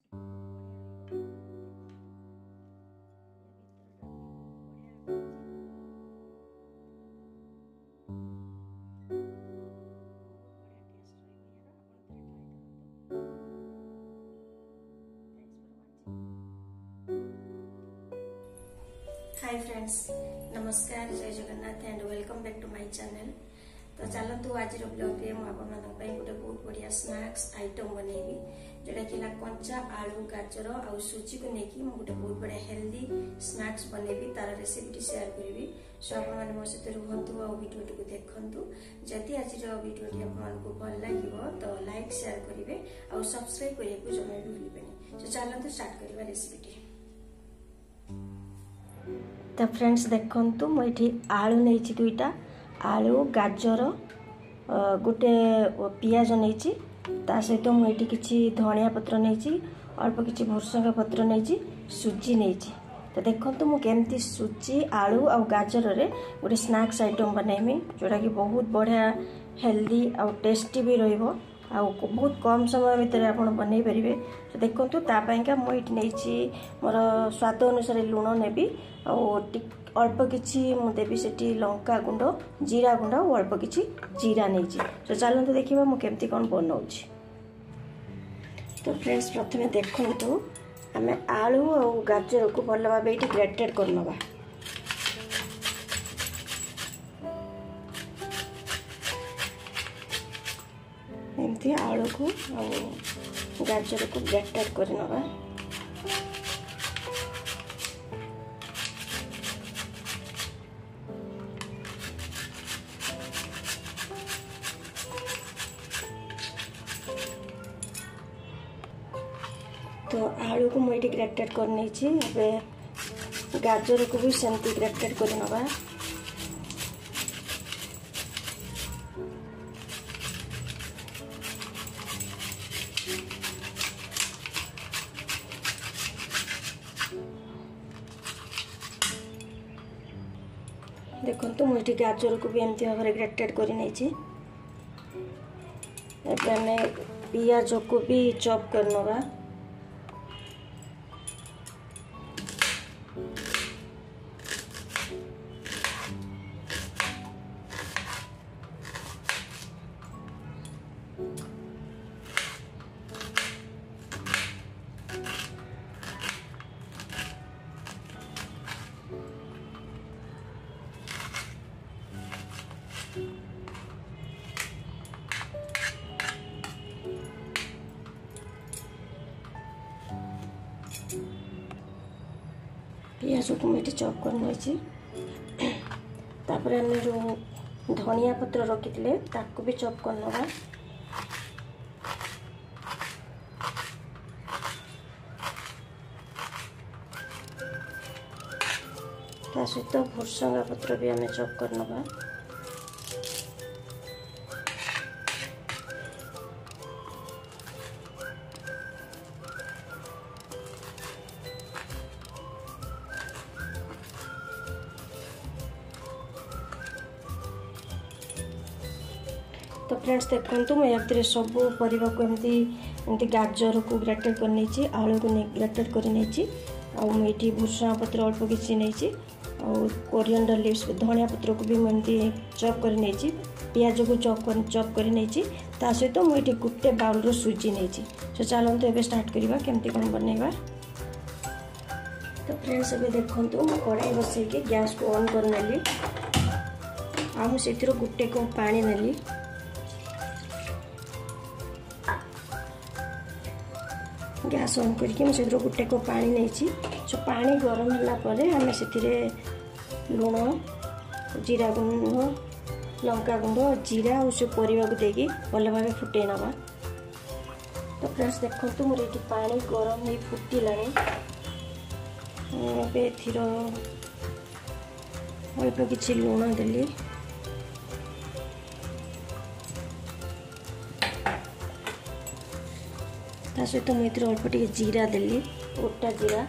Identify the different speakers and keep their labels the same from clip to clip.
Speaker 1: हाय friends, नमस्कार, जय Jagannath and welcome back to my channel. तो चलतु आज ब्लॉग रे गोटे बहुत बढ़िया स्नैक्स आइटम बनैबी जोटा कि कंचा आलू गाजर आ सुजी को लेकिन गोटे बहुत बढ़िया हेल्दी स्नैक्स बनैबी तार रेसिपी शेयर करी। सो आप मो सहित रुहतु और वीडियो टी देखु। जदि आज वीडियो आपको भल लगे तो लाइक शेयर करेंगे और सब्सक्राइब करने को जमा भी भूलें। तो चलते स्टार्ट करवा रेसिपी। तो फ्रेंड्स देखंतु मुझे आलू नहीं दुईटा आलू गाजर गोटे पियाज नहीं ता सहित मुझे किसी धनिया पत्र नहीं अल्प किसी भुर्संगा पत्र नहीं सुजी नहीं। तो देखंतु मु केमती सुजी आलू और गाजर रे गोटे स्नैक्स आइटम बनैमी जोटा कि बहुत बढ़िया हेल्दी और टेस्टी भी रहिबो आ बहुत कम समय भितर आप बनई पारे। तो देखो तापाइका मुझे नहीं मोर स्वाद अनुसार लुण नेबी और अल्प किछि देवी से लंका गुंड जीरा गुंड और अल्प किछि जीरा नहीं। तो चलते देखा मुझे कौन बनाऊँ। तो फ्रेंड्स प्रथमे देखु आम आलू और गाजर को भल भाव ये ग्रेटेड करनवा। एमती आलू को और गाजर को ग्रेटेड करनवा। तो आलू को मुझे ग्रेटेड कर गाजर को भी सेमती ग्रेटेड करनवा। देखो तो मुझे गाजर को भी एमती भाव ग्रेटेड कर पियाज को भी चॉप करनवा। पियाज को मुझे चॉप करना तापर आम जो धनिया पत्र रखी ताको भी चॉप करनवा। ता सहित भुर्संगा पत्र भी आम चॉप करनवा। तो फ्रेंड्स देखो मुझे सब परिवा को एमती गाजर को ग्रेटेड कर आलू को ग्रेटेड कर ये भुर्संगा पत्र अल्प किसी नहीं और कोरिएंडर लीव्स धनिया पत्र को भी मुझे चॉप कर पियाज को चॉप कर सहित मुझे गोटे बाउल सुजी नहीं। तो चलते एवं स्टार्ट करवा केमती कौन बनवा। तो फ्रेंड्स अभी देखो कड़ाई बसई गैस को ऑन कर नेली से गोटे कप पानी नेली। गैस ऑन करके मुझे गोटे कप पानी नहीं। जो पानी गरम है आम से लुण जीरा गुंड लंका गुंड जीरा और सब परिवा को देकी भल भाव फुटे नवा। तो फ्रेंड्स देखो मोर ये पानी गरम हो फुटला अल्प किसी लुण देली सहित मुझे अल्प टे जीरा देली गोटा जीरा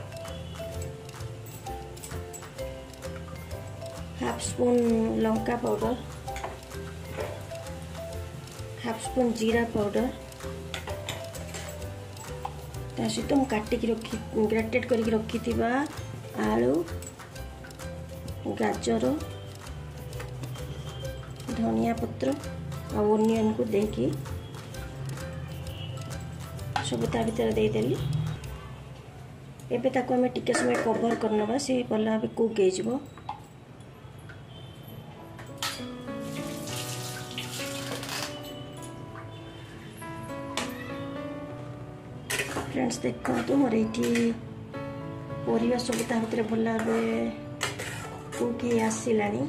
Speaker 1: हाफ स्पून लंका पाउडर हाफ स्पून जीरा पाउडर ता सहित मु काटिकी रखी ग्रेटेड करके रखिथिबा आलू गाजर धनिया पत्र आ ओनियन को देकी सब ता भीतर दे देली। एबे ताको हमें टिके समय कवर करनबा से पल्ला बे कुक हे जिवो। फ्रेंड्स देखो मोर ये परिवा सब ता भीतर भल भाव कुक ही आसिलानी।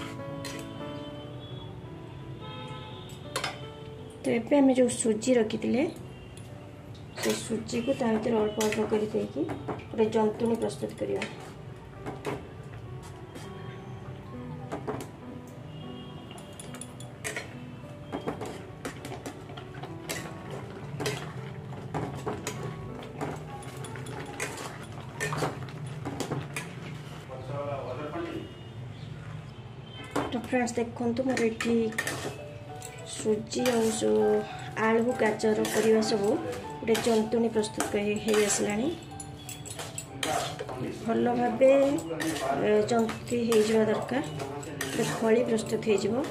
Speaker 1: तो एबे हमें जो सुजी रखी से सुजी को ता भीतर अल्प अल्प कर देकी गोटे जंतुणी प्रस्तुत करिया। तो फ्रेंड्स देखो मोर ये सुजी और आलू गाजर परिवा सब गोटे जंतुणी प्रस्तुत हो आसलानी। भल भाव जंती हो दरकार गोटे खली प्रस्तुत हो।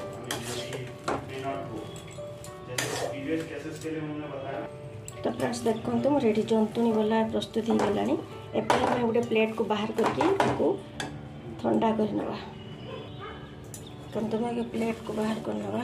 Speaker 1: तो फ्रेंड्स देखो मोर ये जंतुणी वाला प्रस्तुत हो गलानी। एपे हमें गोटे प्लेट को बाहर करके ठंडा करनवा। प्रथम आगे प्लेट को बाहर करनवा।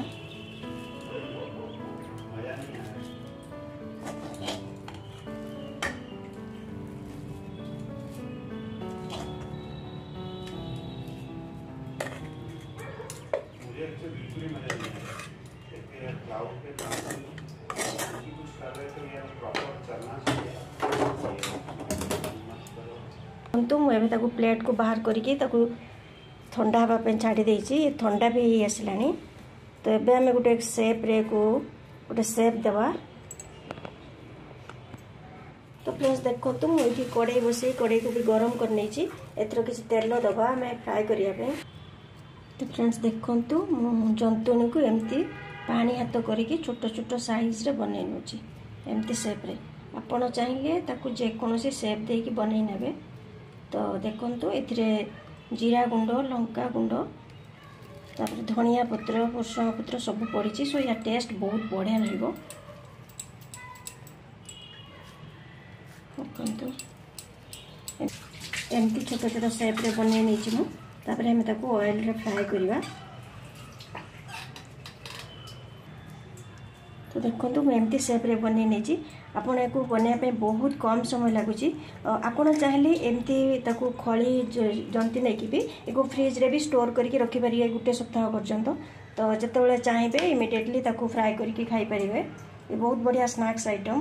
Speaker 1: तो मुझे ताको प्लेट को बाहर करके ताको ठंडा हाँपे छाड़ी देछि। ठंडा भी हो आसलानी। तो एबे हमें गोटे शेप रे को गोटे शेप देवा। तो फ्रेंड्स देखो तो मुझे कड़ाई बसई कड़ाई को भी गरम कर नहीं एथर किसी तेल दबा हमें फ्राए करने। तो फ्रेंड्स देखो जंतुणी को एमती पानी हाथ करके छोट छोट साइज रे बनै नउची एमती शेप रे। आपण चाहिए ताकू जेकोसी शेप देकी बनै नेबे। तो देखो एथिरे जीरा गुंड लंका गुंड तापर धनिया पत्र भुसंगा पत्र सब पड़ी सो या टेस्ट बहुत बढ़िया रहिबो। एमती छोट छोट शेप रे बनै नहीं मु तापर हम ताको ऑयल रे फ्राई करवा। तो देखो मुझे एमती शेप रे बनै नहीं आपन या बनवाई बहुत कम समय लगुच। आपड़ चाहिए एमती ताकू खली जंती नहीं भी एक फ्रिज रे भी स्टोर करके रखिपारे गोटे सप्ताह पर्यंत। तो जिते चाहिए इमिडिएटली ताकू फ्राए करके खाई पारे। ये बहुत बढ़िया स्नैक्स आइटम।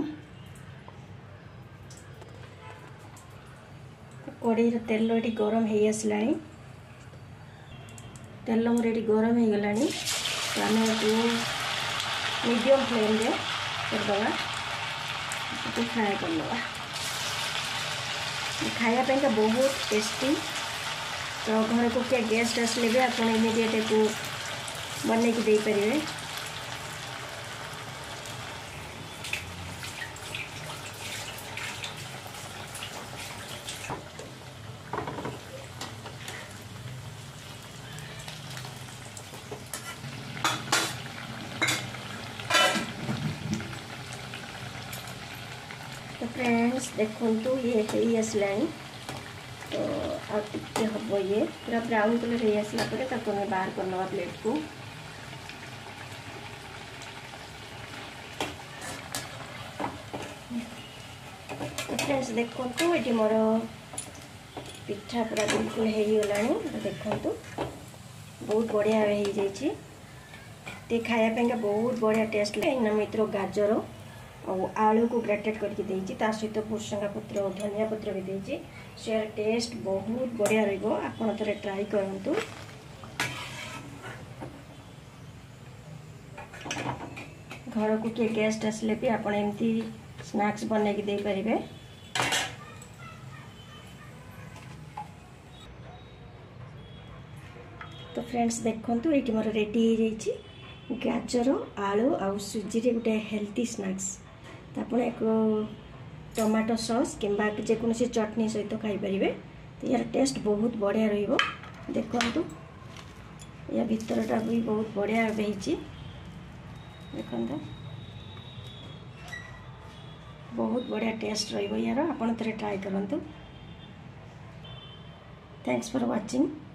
Speaker 1: कड़ाई तेल ये गरम हो आसलानी। तेल मोर ये गरम हो गलानी। तो आम मीडियम फ्लेम रे करदवा फ्राए करदवा। खायापाई का बहुत टेस्टी। तो घर को क्या गेस्ट आसले भी आप इमिडिएट को बन के दे पारे। तो फ्रेंड्स देखो ये हो आसलानी। तो आगे हम ये पूरा ब्राउन कलर हो आसला बाहर करना प्लेट को। तो फ्रेंड्स देखो ये मोर पिठा पूरा बिल्कुल हो गलानी। देखो बहुत बढ़िया हो जाइए। ते खायापाई बहुत बढ़िया टेस्ट लगे। मित्र गाजर और आलू को ग्रेटेड करके देइछि ता सहित भुसंगा पत्र और धनिया पत्र भी देइछि। से टेस्ट बहुत बढ़िया रहइबो। आपण थरे ट्राई करंतु। घर को किए गेस्ट आसले भी आपण एमती स्नैक्स बनै के दे परिबे। तो फ्रेंड्स देखंतु एटी मोर रेडी हो जाइछि गाजर आलू आ सुजी रे गोटे हेल्थी स्नैक्स। तो आप एक टमाटो सॉस किंबा जेकोसी चटनी सहित खाई परिबे। तो यार टेस्ट बहुत बढ़िया रहिबो। देखंतु या भितरटा भी बहुत बढ़िया बेहिची। देखंतु बहुत बढ़िया टेस्ट रहिबो यार। आपण थरे ट्राई करंतु। Thanks for watching.